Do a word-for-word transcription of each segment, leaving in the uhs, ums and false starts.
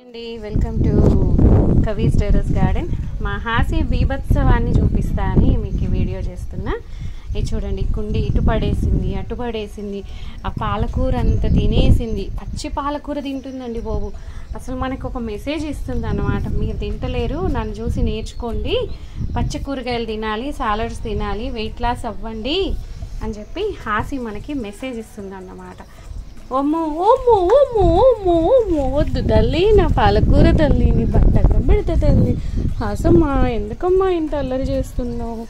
అండి welcome to Kavi's terrace garden. మా హాసి బీభత్సవాన్ని చూపిస్తా అని మీకు వీడియో చేస్తున్నా. ఇది చూడండి, కుండి ఇటు పడేసింది అటు పడేసింది, ఆ పాలకూర అంతా తినేసింది. పచ్చి పాలకూర తింటుందండి బాబు. అసలు మనకు ఒక మెసేజ్ ఇస్తుంది అన్నమాట, మీరు తింటలేరు, నన్ను చూసి నేర్చుకోండి, పచ్చి కూరగాయలు తినాలి, సాలడ్స్ తినాలి, వెయిట్ లాస్ అవ్వండి అని చెప్పి హాసి మనకి మెసేజ్ ఇస్తుంది అన్నమాట. ఓమ్మో ఓమ్మో ఓమ్మో ఓమ్మో ఓమ్మో వద్దు తల్లి, నా పాలకూర తల్లి, నీ బట్టకం పెడితే తల్లి. హాసమ్మా ఎందుకమ్మా ఇంత అల్లరి చేస్తున్నావు?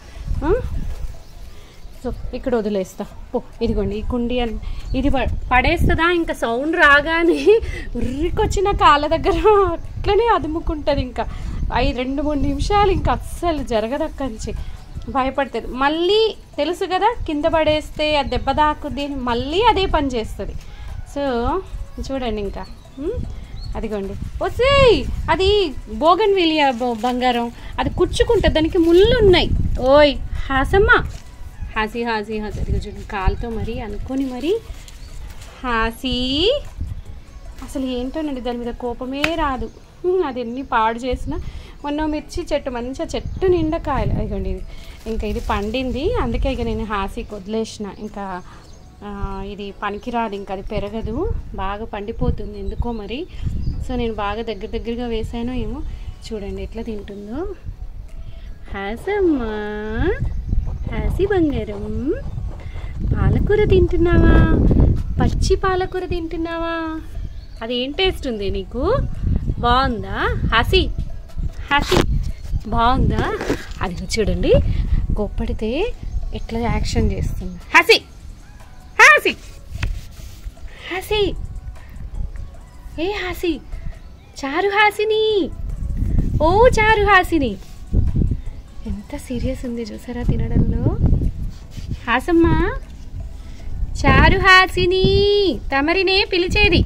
సో ఇక్కడ వదిలేస్తా పో. ఇదిగోండి ఈ కుండి అని ఇది పడేస్తుందా, ఇంకా సౌండ్ రాగానే ఉర్రికొచ్చిన కాళ్ళ దగ్గర అట్లనే అదుముకుంటుంది. ఇంకా ఐదు రెండు మూడు నిమిషాలు ఇంకా అస్సలు జరగదక్కంచి భయపడుతుంది. మళ్ళీ తెలుసు కదా, కింద పడేస్తే అది దెబ్బ తాకుద్ది అని మళ్ళీ అదే పని చేస్తుంది. సో చూడండి ఇంకా అదిగోండి వస్తే అది బోగన్ విలియా బంగారం, అది కుచ్చుకుంటుంది, దానికి ముళ్ళు ఉన్నాయి. ఓయ్ హాసమ్మ, హాసి హాసి హాసి అది చూడండి కాలుతో మరి అనుకొని మరి హాసి. అసలు ఏంటోనండి దాని మీద కోపమే రాదు, అది ఎన్ని పాడు చేసినా. మొన్న మిర్చి చెట్టు మంచిగా చెట్టు నిండా కాయలు, అదిగోండి ఇది ఇంకా ఇది పండింది, అందుకే ఇక నేను హాసికి వదిలేసిన. ఇంకా ఇది పనికిరాదు, ఇంకా అది పెరగదు, బాగా పండిపోతుంది ఎందుకో మరి. సో నేను బాగా దగ్గర దగ్గరగా వేసానో ఏమో. చూడండి ఎట్లా తింటుందో. హాసమ్మా, హాసి బంగారం, పాలకూర తింటున్నావా? పచ్చి పాలకూర తింటున్నావా? అది ఏం టేస్ట్ ఉంది నీకు? బాగుందా హాసి? హాసి బాగుందా? అది చూడండి కోప్పడితే ఎట్లా యాక్షన్ చేస్తుంది. హాసి హాసి హాసి ఏ హాసి, చారు హాసిని, ఓ చారు హాసిని. ఎంత సీరియస్ ఉంది చూసారా తినడంలో. హాసమ్మ, చారు హాసిని తమరినే పిలిచేది.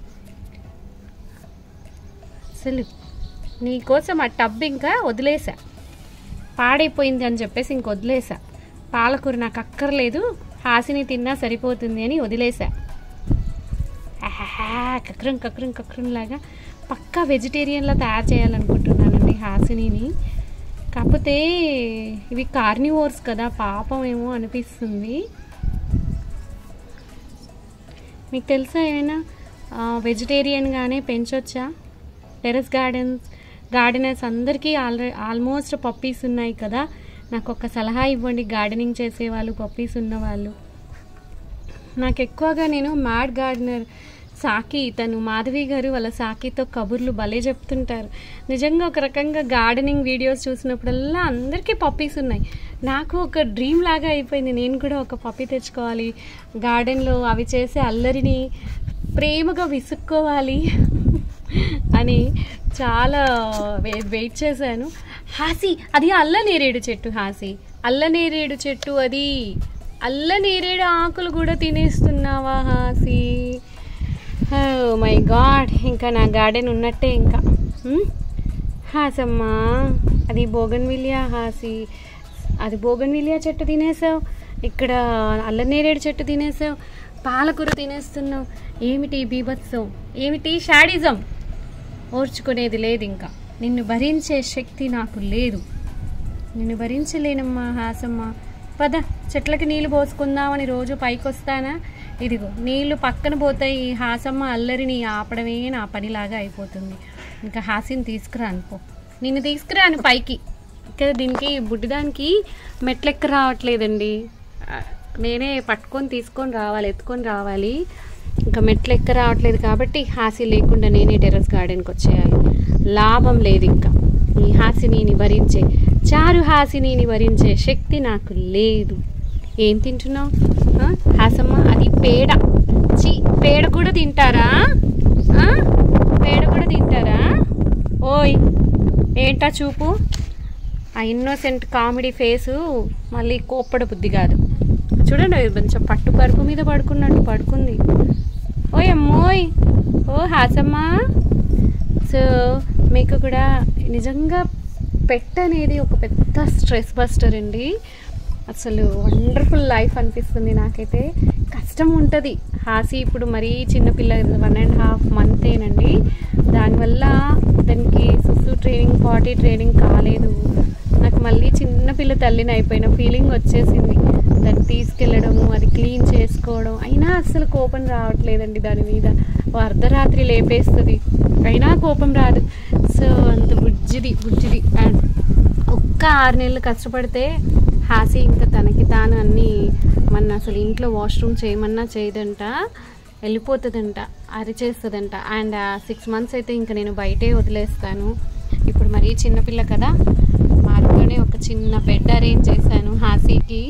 అసలు నీకోసం ఆ టబ్ ఇంకా వదిలేసా, పాడైపోయింది అని చెప్పేసి ఇంక వదిలేసా. పాలకూర నాకు అక్కర్లేదు, హాసిని తిన్నా సరిపోతుంది అని వదిలేసా. కక్రం కక్రం కక్రం లాగా పక్కా వెజిటేరియన్లా తయారు చేయాలనుకుంటున్నానండి హాసినిని. కాకపోతే ఇవి కార్నివోర్స్ కదా, పాపం ఏమో అనిపిస్తుంది. మీకు తెలుసా ఏమైనా వెజిటేరియన్గానే పెంచొచ్చా? టెర్రస్ గార్డెన్స్ గార్డెనర్స్ అందరికీ ఆల్రెడీ ఆల్మోస్ట్ పప్పీస్ ఉన్నాయి కదా, నాకు ఒక సలహా ఇవ్వండి, గార్డెనింగ్ చేసేవాళ్ళు, పప్పీస్ ఉన్నవాళ్ళు. నాకు ఎక్కువగా నేను మ్యాడ్ గార్డెనర్ సాకి, తను మాధవి గారు వాళ్ళ సాకితో కబుర్లు భలే చెప్తుంటారు. నిజంగా ఒక రకంగా గార్డెనింగ్ వీడియోస్ చూసినప్పుడల్లా అందరికీ పప్పీస్ ఉన్నాయి. నాకు ఒక డ్రీమ్ లాగా అయిపోయింది, నేను కూడా ఒక పప్పీ తెచ్చుకోవాలి, గార్డెన్లో అవి చేసే అల్లరిని ప్రేమగా విసుక్కోవాలి అని చాలా వెయిట్ చేశాను. హాసి, అది అల్ల నేరేడు చెట్టు హాసి, అల్ల నేరేడు చెట్టు, అది అల్ల నేరేడు ఆకులు కూడా తినేస్తున్నావా హాసి? ఓ మై గాడ్, ఇంకా నా గార్డెన్ ఉన్నట్టే ఇంకా. హాసమ్మా, అది బోగన్ విలియా హాసి, అది బోగన్ విలియా చెట్టు తినేసావు, ఇక్కడ అల్ల నేరేడు చెట్టు తినేసావు, పాలకూర తినేస్తున్నావు. ఏమిటి బీభత్సం, ఏమిటి షాడిజం? ఓర్చుకునేది లేదు ఇంకా, నిన్ను భరించే శక్తి నాకు లేదు, నిన్ను భరించలేనమ్మా హాసమ్మ. పద చెట్లకి నీళ్ళు పోసుకుందామని రోజు పైకి వస్తానా, ఇదిగో నీళ్ళు పక్కన పోతాయి. ఈ హాసమ్మ అల్లరిని ఆపడమే నా పనిలాగా అయిపోతుంది. ఇంకా హాసిని తీసుకురా అనుకో, నిన్ను తీసుకురాను పైకి. ఇక్కడ దీనికి బుడ్డిదానికి మెట్లెక్క రావట్లేదండి, నేనే పట్టుకొని తీసుకొని రావాలి, ఎత్తుకొని రావాలి. ఇంకా మెట్లు ఎక్క రావట్లేదు కాబట్టి హాసి లేకుండా నేనే టెర్రస్ గార్డెన్కి వచ్చేయాలి. లాభం లేదు ఇంకా, ఈ హాసిని భరించే, చారు హాసిని భరించే శక్తి నాకు లేదు. ఏం తింటున్నావు హాసమ్మ? అది పేడ. చి, పేడ కూడా తింటారా? పేడ కూడా తింటారా? ఓయ్ ఏంటా చూపు, ఆ ఇన్నోసెంట్ కామెడీ ఫేసు మళ్ళీ కోప్పడ బుద్ధి కాదు. చూడండి కొంచెం పట్టు పరుపు మీద పడుకున్నట్టు పడుకుంది. ఓయ్ అమ్మోయ్, ఓ హాసమ్మ. సో మీకు కూడా నిజంగా పెట్ అనేది ఒక పెద్ద స్ట్రెస్ బస్టర్ అండి. అసలు వండర్ఫుల్ లైఫ్ అనిపిస్తుంది నాకైతే. కష్టం ఉంటుంది హాసి ఇప్పుడు మరీ చిన్నపిల్ల, వన్ అండ్ హాఫ్ మంతేనండి. దానివల్ల దానికి సుసు ట్రైనింగ్ పాటీ ట్రైనింగ్ కాలేదు. నాకు మళ్ళీ చిన్నపిల్ల తల్లిని అయిపోయిన ఫీలింగ్ వచ్చేసింది. దాన్ని తీసుకెళ్ళడము, అది క్లీన్ చేసుకోవడం, అయినా అస్సలు కోపం రావట్లేదండి దాని మీద. అర్ధరాత్రి లేపేస్తుంది అయినా కోపం రాదు. సో అంత బుజ్జిది బుజ్జిది. అండ్ ఒక్క ఆరు నెలలు కష్టపడితే హాసి ఇంకా తనకి తాను అన్నీ మన అసలు ఇంట్లో వాష్రూమ్ చేయమన్నా చేయదంట, వెళ్ళిపోతుందంట, అరిచేస్తుందంట. అండ్ సిక్స్ మంత్స్ అయితే ఇంకా నేను బయటే వదిలేస్తాను. ఇప్పుడు మరీ చిన్నపిల్ల కదా, మార్పులోనే ఒక చిన్న బెడ్ అరేంజ్ చేశాను హాసీకి.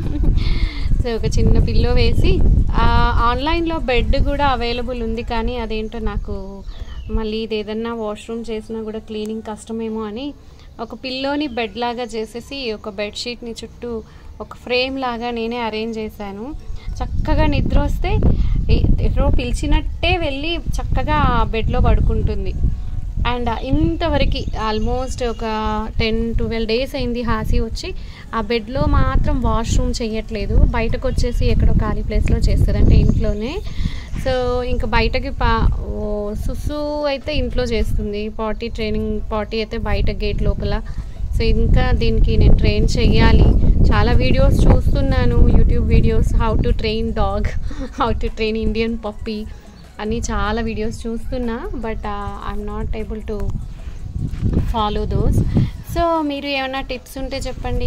సో ఒక చిన్న పిల్లో వేసి, ఆన్లైన్లో బెడ్ కూడా అవైలబుల్ ఉంది, కానీ అదేంటో నాకు మళ్ళీ ఇది ఏదన్నా వాష్రూమ్ చేసినా కూడా క్లీనింగ్ కష్టమేమో అని ఒక పిల్లోని బెడ్ లాగా చేసేసి ఒక బెడ్షీట్ని చుట్టూ ఒక ఫ్రేమ్ లాగా నేనే అరేంజ్ చేశాను. చక్కగా నిద్ర వస్తే ఎవరో పిలిచినట్టే వెళ్ళి చక్కగా బెడ్లో పడుకుంటుంది. అండ్ ఇంతవరకు ఆల్మోస్ట్ ఒక టెన్ ట్వెల్వ్ డేస్ అయింది హాసి వచ్చి. ఆ బెడ్లో మాత్రం వాష్రూమ్ చేయట్లేదు, బయటకు వచ్చేసి ఎక్కడో ఖాళీ ప్లేస్లో చేస్తుంది, అంటే ఇంట్లోనే. సో ఇంకా బయటకి పా సుసు అయితే ఇంట్లో చేస్తుంది, పాటీ ట్రైనింగ్ పాటీ అయితే బయట గేట్ లోపల. సో ఇంకా దీనికి నేను ట్రైన్ చెయ్యాలి. చాలా వీడియోస్ చూస్తున్నాను, YouTube videos, how to train dog, how to train Indian puppy అని చాలా వీడియోస్ చూస్తున్నా. But I'm not able to follow those. So మీరు ఏమైనా టిప్స్ ఉంటే చెప్పండి,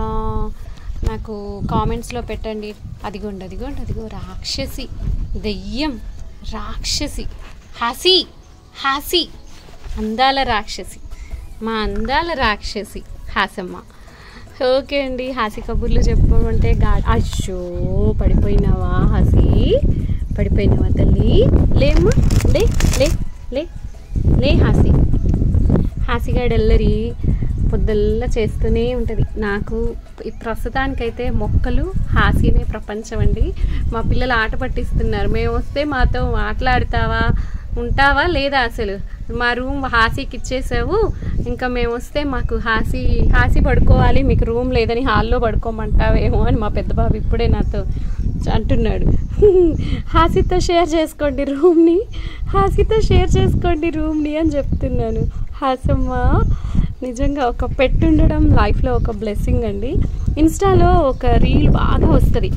నాకు కామెంట్స్లో పెట్టండి. అదిగోండి అదిగోండి అదిగో రాక్షసి, దెయ్యం రాక్షసి హాసి, హాసి అందాల రాక్షసి, మా అందాల రాక్షసి హాసమ్మ. ఓకే అండి, హాసి కబుర్లు చెప్పమంటే గా అయ్యో పడిపోయినావా హాసి, పడిపోయినావా తల్లి, లేమ్మా, లే లే లే లే హాసి. హాసిగాడెల్లరి పొద్దుల్లా చేస్తూనే ఉంటుంది. నాకు ప్రస్తుతానికైతే మొక్కలు హాసినే ప్రపంచం అండి. మా పిల్లలు ఆట పట్టిస్తున్నారు, మేము వస్తే మాతో మాట్లాడతావా, ఉంటావా లేదా, అసలు మా రూమ్ హాసీకి ఇచ్చేసావు, ఇంకా మేము వస్తే మాకు హాసి హాసి పడుకోవాలి, మీకు రూమ్ లేదని హాల్లో పడుకోమంటావేమో అని మా పెద్ద బాబు ఇప్పుడే నాతో అంటున్నాడు. హాసితో షేర్ చేసుకోండి రూమ్ని, హాసితో షేర్ చేసుకోండి రూమ్ని అని చెప్తున్నాను. హాసమ్మ నిజంగా ఒక పెట్ ఉండడం లైఫ్లో ఒక బ్లెస్సింగ్ అండి. ఇన్స్టాలో ఒక రీల్ బాగా వస్తుంది,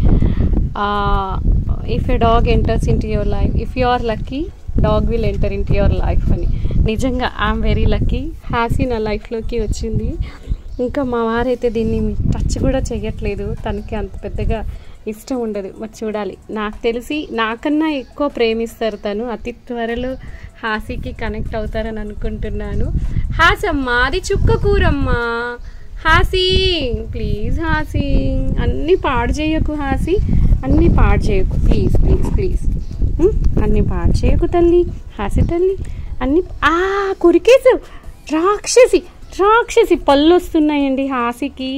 if a dog enters into your life, if you are lucky dog will enter into your life అని. నిజంగా ఐఎమ్ వెరీ లక్కీ, హాసి నా లైఫ్లోకి వచ్చింది. ఇంకా మా వారైతే దీన్ని టచ్ కూడా చేయట్లేదు, తనకి అంత పెద్దగా ఇష్టం ఉండదు. మరి చూడాలి, నాకు తెలిసి నాకన్నా ఎక్కువ ప్రేమిస్తారు తను. అతి త్వరలో హాసికి కనెక్ట్ అవుతారని అనుకుంటున్నాను. హాసమ్మ అది చుక్క కూరమ్మా, హాసి ప్లీజ్ హాసి, అన్నీ పాడు చేయకు హాసి, అన్నీ పాడు చేయకు ప్లీజ్ ప్లీజ్ ప్లీజ్, అన్నీ పాడు చేయకు తల్లి, హాసి తల్లి, అన్నీ ఆ కొరికేసావు రాక్షసి, రాక్షసి పళ్ళు వస్తున్నాయండి హాసికి.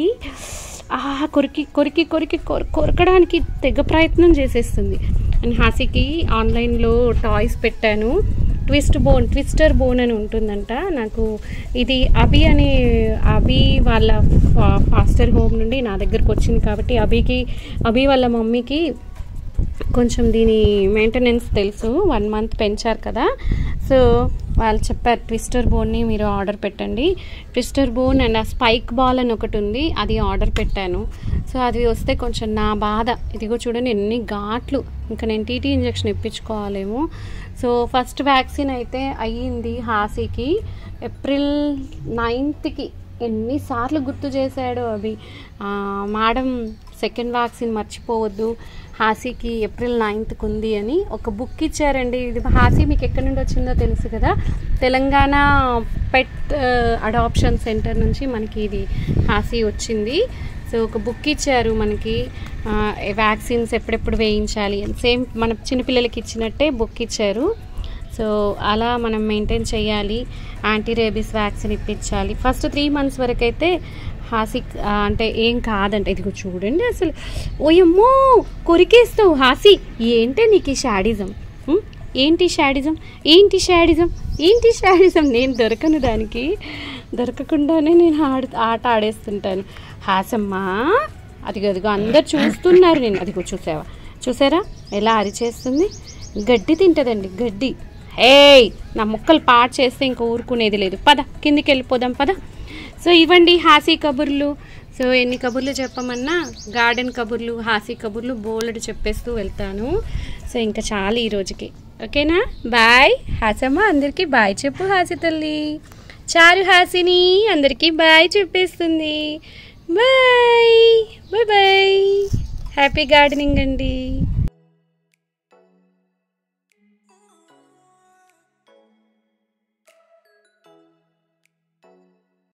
ఆ కొరికి కొరికి కొరికి కొరకడానికి తెగ ప్రయత్నం చేసేస్తుంది. అండ్ హాసికి ఆన్లైన్లో టాయ్స్ పెట్టాను, ట్విస్ట్ బోన్, ట్విస్టర్ బోన్ అని ఉంటుందంట. నాకు ఇది అభి అనే అభి వాళ్ళ ఫాస్టర్ హోమ్ నుండి నా దగ్గరకు వచ్చింది కాబట్టి అభికి, అభి వాళ్ళ మమ్మీకి కొంచెం దీని మెయింటెనెన్స్ తెలుసు, వన్ మంత్ పెంచారు కదా. సో వాళ్ళు చెప్పారు ట్విస్టర్ బోన్ని మీరు ఆర్డర్ పెట్టండి. ట్విస్టర్ బోన్ అండ్ ఆ స్పైక్ బాల్ అని ఒకటి ఉంది, అది ఆర్డర్ పెట్టాను. సో అది వస్తే కొంచెం నా బాధ, ఇదిగో చూడండి ఎన్ని ఘాట్లు, ఇంకా నేను టీటీ ఇంజెక్షన్ ఇప్పించుకోవాలేమో. సో ఫస్ట్ వ్యాక్సిన్ అయితే అయ్యింది హాసికి, ఏప్రిల్ నైన్త్కి. ఎన్నిసార్లు గుర్తు చేశాడో అవి, మేడం సెకండ్ వ్యాక్సిన్ మర్చిపోవద్దు, హాసికి ఏప్రిల్ నైన్త్కి ఉంది అని ఒక బుక్ ఇచ్చారండి. ఇది హాసి మీకు ఎక్కడి నుండి వచ్చిందో తెలుసు కదా, తెలంగాణ పెట్ అడాప్షన్ సెంటర్ నుంచి మనకి ఇది హాసి వచ్చింది. సో ఒక బుక్ ఇచ్చారు మనకి, వ్యాక్సిన్స్ ఎప్పుడెప్పుడు వేయించాలి అని, సేమ్ మన చిన్నపిల్లలకి ఇచ్చినట్టే బుక్ ఇచ్చారు. సో అలా మనం మెయింటైన్ చేయాలి, యాంటీ రేబీస్ వ్యాక్సిన్ ఇప్పించాలి. ఫస్ట్ త్రీ మంత్స్ వరకు అయితే హాసి అంటే ఏం కాదంట. ఇదిగో చూడండి అసలు, ఓయమ్మో కొరికేస్తావు హాసి, ఏంటే నీకు ఈ షాడిజం, ఏంటి షాడిజం, ఏంటి షాడిజం, ఏంటి షాడిజం. నేను దొరకను దానికి, దొరకకుండానే నేను ఆడు ఆట ఆడేస్తుంటాను. హాసమ్మా అదిగో అదిగో అందరు చూస్తున్నారు నేను, అదిగో చూసావా చూసారా ఎలా అరిచేస్తుంది? గడ్డి తింటుందండి, గడ్డి. ఏయ్, నా ముక్కలు పాడు చేస్తే ఇంకా ఊరుకునేది లేదు. పద కిందికి వెళ్ళిపోదాం పద. సో ఇవ్వండి హాసీ కబుర్లు. సో ఎన్ని కబుర్లు చెప్పమన్నా గార్డెన్ కబుర్లు, హాసీ కబుర్లు బోలెడు చెప్పేస్తూ వెళ్తాను. సో ఇంకా చాలు ఈ రోజుకి. ఓకేనా? బాయ్ హాసమ్మ, అందరికీ బాయ్ చెప్పు. హాసి తల్లి చారు హాసిని అందరికీ బాయ్ చెప్పేస్తుంది. Bye bye bye. Happy gardening అండి.